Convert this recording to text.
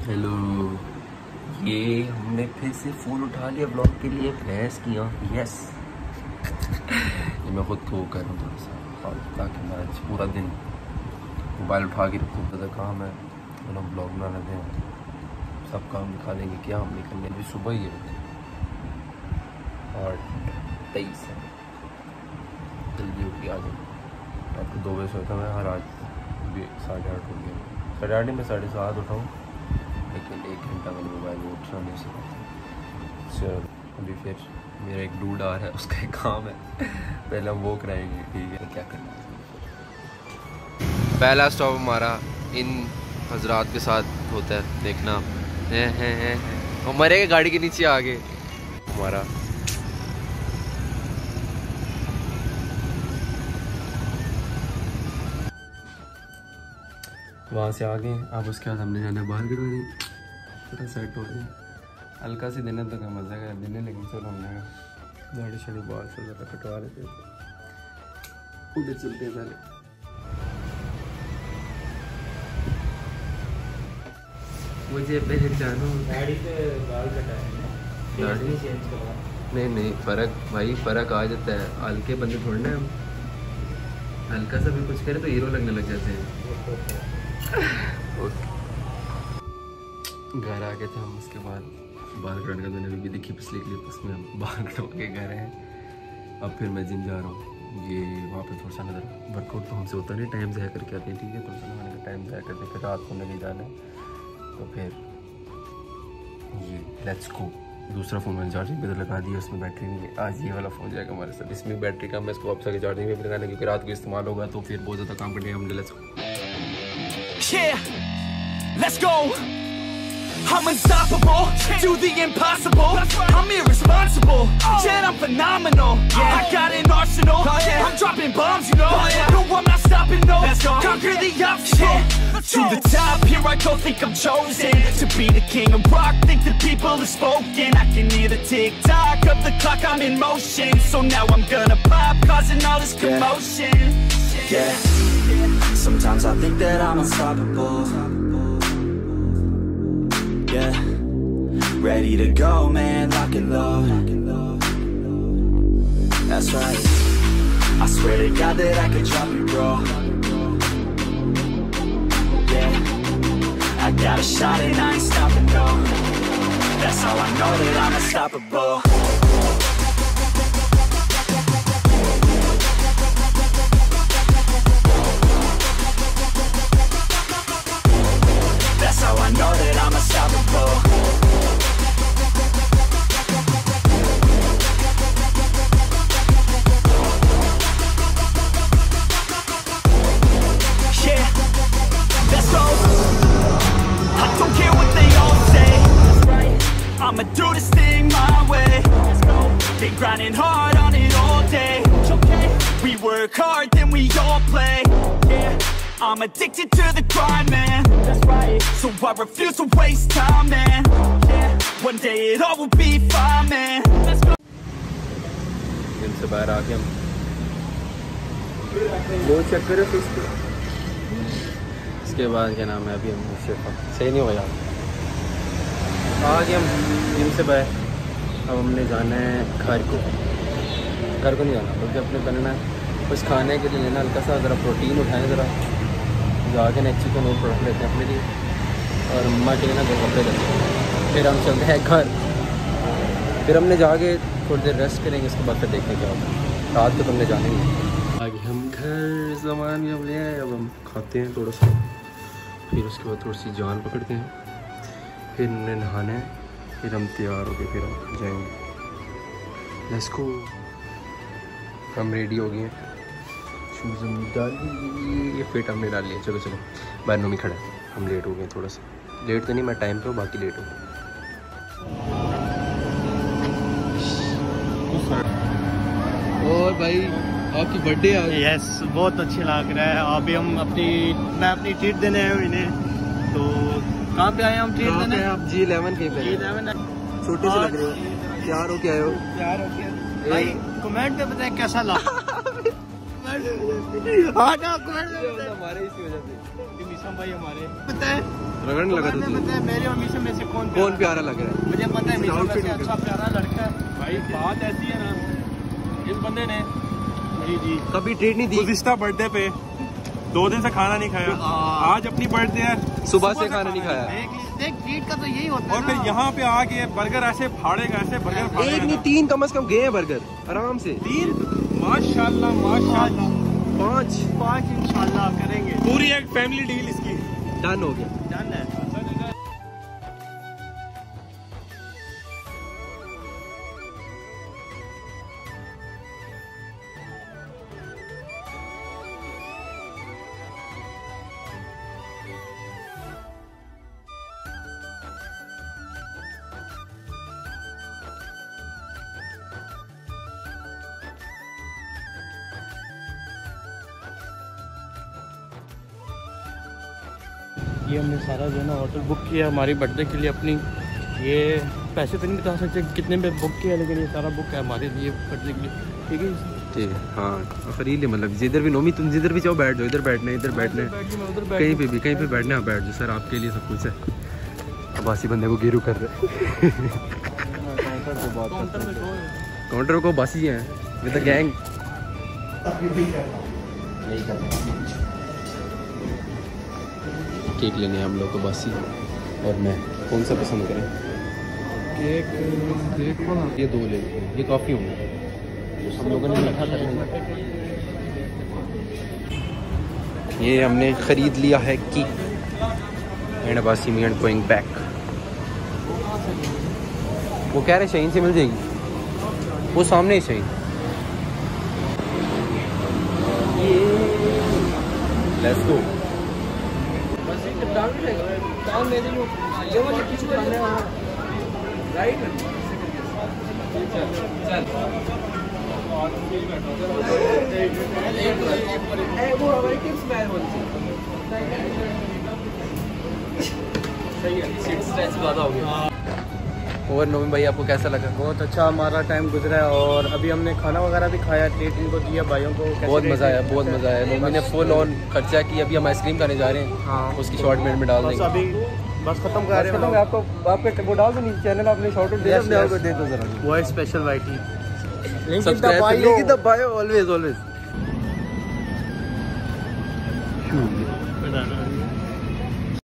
Hello, ये हमने फिर से फ़ोन उठा लिया ब्लॉग के लिए। बहस किया, यस। ये मैं खुद को कर रहा हूँ थोड़ा सा, ताकि मैं आज पूरा दिन मोबाइल उठा के रखूँ। ज़्यादा काम है, हम ब्लॉग बना लेते हैं, सब काम दिखा देंगे। क्या हम निकलने अभी सुबह ही है और 23 है, जल्दी उठ के आ जाए। रात को 2 बजे सोता मैं, हर आज 8:30 हो गया। 8:30 में 7:30 उठाऊँ, लेकिन 1 घंटा मैंने मोबाइल में उठना नहीं सकता। चलो अभी फिर मेरा एक डूड आ रहा है, उसका एक काम है, पहले हम वो कराएंगे। ठीक है, क्या करना है। पहला स्टॉप हमारा इन हजरात के साथ होता है, देखना है। हमारे के गाड़ी के नीचे आगे हमारा वहाँ से आगे। अब उसके बाद हमने जाना बाहर कटवाने, थोड़ा सेट हो जाए। हल्का सी दिन तक मज़ा कर देने, लेकिन चलो हमने गाड़ी शाड़ी बाहर से ज़्यादा कटवा लेते हैं। उधर चलते हैं पहले। मुझे पहचानो, गाड़ी पे बाल कटाए, गाड़ी चेंज करवा। नहीं फ़र्क भाई, फ़र्क आ जाता है। हल्के बंदे थोड़े ना हम, हल्का सा भी कुछ करे तो हीरो लगने लग जाते हैं। घर आ गए थे हम, उसके बाद बाल कटवाने का मैंने भी देखी पिछली क्लिप, उसमें हम बाल कटवा के घर हैं। अब फिर मैं जिम जा रहा हूँ। ये वहाँ पे थोड़ा सा नज़र वर्कआउट तो हमसे होता नहीं, टाइम ज़ाया करके आते हैं। ठीक है, थोड़ा सा नहाने का टाइम ज़ाया करते, फिर रात को नहीं जाना है। तो फिर ये लेट्स गो। दूसरा फ़ोन मैंने चार्जिंग पे लगा दिया, उसमें बैटरी नहीं है। आज ये वाला फ़ोन जाएगा हमारे साथ, इसमें बैटरी कम है, इसको वापस आके चार्जिंग पे भी लगाना, क्योंकि रात को इस्तेमाल होगा तो फिर बहुत ज़्यादा काम करेंगे हम। Let's go. Yeah, let's go. I'm unstoppable, do the impossible. I'm irresponsible, yet I'm phenomenal. I got an arsenal, I'm dropping bombs, you know. No, I'm not stopping, no. Conquer the obstacle. To the top, here I go, think I'm chosen to be the king of rock, think the people have spoken. I can hear the tick-tock of the clock, I'm in motion. So now I'm gonna pop, causing all this commotion. Yeah, sometimes I think that I'm unstoppable. Yeah, ready to go, man, lock and load. That's right, I swear to God that I could drop it, bro. Yeah, I got a shot and I ain't stopping, no. That's how I know that I'm unstoppable. That's how I know that I'm unstoppable. Yeah, let's go. I don't care what they all say. I'ma do this thing my way. Let's go. Been grinding hard on it all day. We work hard, then we all play. Yeah. I'm addicted to the grind, man. That's right. So I refuse to waste time, man. Yeah. One day it all will be fine, man. Let's go. इनसे बाहर आके हम दो check करें तो इसके बाद क्या नाम है, अभी हम इससे सही नहीं हो जाता। आगे हम जिम से बाहर, अब हमने जाना है घर को नहीं जाना, बल्कि अपने बनना है कुछ खाने के लिए लेना, हल्का सा ज़रा प्रोटीन उठाएं, ज़रा जाके ना चिकन और प्रोटीन लेते हैं अपने लिए, और अम्मा के लिए ना 2 कपड़े लेते हैं। फिर हम चलते हैं घर, फिर हमने जाके थोड़ी देर रेस्ट करेंगे, उसके बाद फिर देखने क्या होता है। रात को तो हमने जाने ही आगे हम घर सामान भी हम ले आए। अब हम खाते हैं थोड़ा सा, फिर उसके बाद थोड़ी सी जान पकड़ते हैं, फिर हमने नहाना है, फिर हम तैयार हो गए, फिर हम जाएंगे। Let's go. हम रेडी हो गए हैं, शूज़ हम डाल लिए, फिट हमने डाल लिया। चलो बाहर नोमी खड़ा है, हम लेट हो गए थोड़ा सा। लेट तो नहीं, मैं टाइम पे हूँ, बाकी लेट हो गए। और भाई आपकी बर्थडे आ गई। यस, बहुत अच्छी लग रहा है। अभी हम मैं अपनी ट्रीट देने आए हूँ इन्हें। तो कहाँ पे आए हम ट्रीट देने? आप G11 कहीं पे? G11 छोटे से लग रहे हो, तैयार हो के आए हो? तैयार हो गया भाई। कमेंट पे बताएं कैसा लगा। हमारे इसी वजह से मीशम भाई हमारे पता है रगड़ने लगा था पता है मेरे और मीशम में से कौन प्यारा लग रहा है? मुझे पता है मीशम में से अच्छा प्यारा लड़का है भाई। बात ऐसी है ना, इस बंदे ने जी कभी ट्रीट नहीं दी। गुज़िश्ता बर्थडे पे 2 दिन से खाना नहीं खाया, आज अपनी बर्थडे है सुबह से खाना नहीं खाया। देख ट्रीट का तो यही होता है। और फिर यहाँ पे आके बर्गर ऐसे फाड़ेगा, ऐसे बर्गर फाड़ेगा। एक नहीं 3 कम से कम गए हैं बर्गर आराम से। 3 माशाल्लाह माशाल्लाह 5 इंशाल्लाह करेंगे। पूरी एक फैमिली डील इसकी डन हो गया। डन है। ये हमने सारा जो है ना होटल बुक किया हमारी बर्थडे के लिए अपनी। ये पैसे तो नहीं बता सकते कितने में बुक किया, लेकिन ये सारा बुक है हमारे लिए बर्थडे के लिए। ठीक है ठीक है हाँ खरीद ले, मतलब जिधर भी नोमी तुम जिधर भी चाहो बैठ जाओ, इधर बैठना है इधर बैठना है, कहीं पे भी बैठना है बैठ जाओ सर, आपके लिए सब कुछ है। अब्बासी बंदे को गेरू कर रहे काउंटर को बासी हैं विद द गैंग। केक लेने हैं हम लोग को बासी, और मैं कौन सा पसंद करें? केक ये 2 ले, ये काफ़ी होंगे हम लोगों ने रखा कर लेंगे। ये हमने ख़रीद लिया है cake and Abbasi me and going back. वो कह रहे शाहीन से मिल जाएगी, वो सामने ही शाहीन। Let's go. और नोमी भाई आपको कैसा लगा? बहुत अच्छा हमारा टाइम गुजरा है, और अभी हमने खाना वगैरह भी खाया, ट्रीट इनको दिया भाइयों को। बहुत मज़ा आया, बहुत मज़ा आया। नोमी ने फुल ऑन खर्चा किया। अभी हम आइसक्रीम खाने जा रहे हैं, हाँ उसकी शॉर्ट में डाल देंगे। अभी बस खत्म कर रहे हैं। आपको आपके वो डाल दो नीचे चैनल, आपने शॉर्ट आउट दे दो जरा। वो है स्पेशल वाइटी। Subscribe, link in the bio, always always.